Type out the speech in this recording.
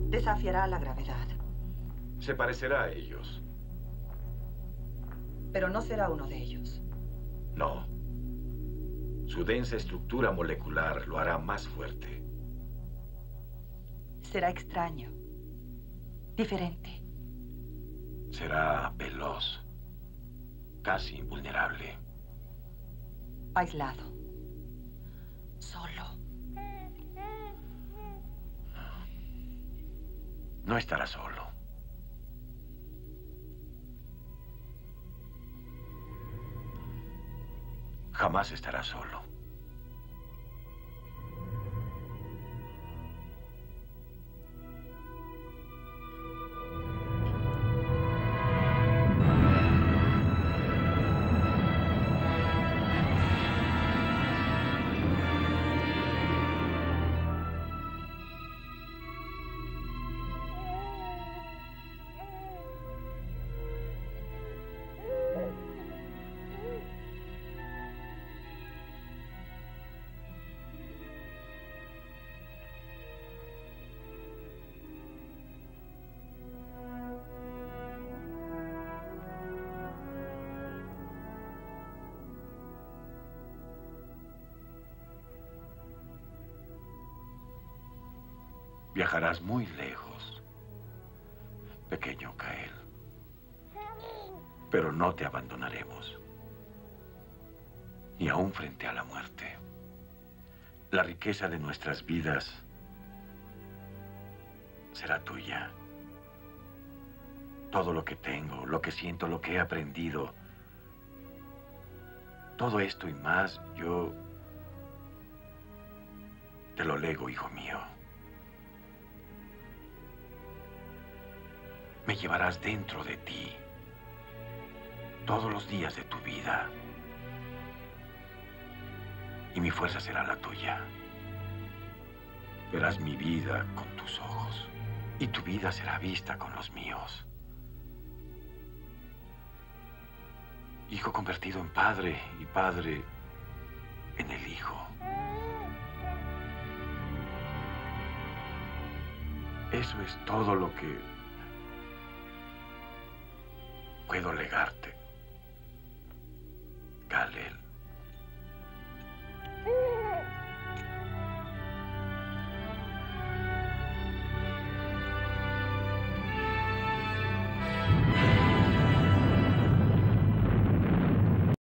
Desafiará la gravedad. Se parecerá a ellos. Pero no será uno de ellos. No. Su densa estructura molecular lo hará más fuerte. Será extraño. Diferente. Será veloz. Casi invulnerable. Aislado. Solo. No estará solo. Jamás estará solo. Viajarás muy lejos, pequeño Kael. Pero no te abandonaremos. Ni aún frente a la muerte. La riqueza de nuestras vidas será tuya. Todo lo que tengo, lo que siento, lo que he aprendido, todo esto y más, yo te lo lego, hijo mío. Me llevarás dentro de ti todos los días de tu vida. Y mi fuerza será la tuya. Verás mi vida con tus ojos. Y tu vida será vista con los míos. Hijo convertido en padre y padre en el hijo. Eso es todo lo que puedo legarte, Kal-El.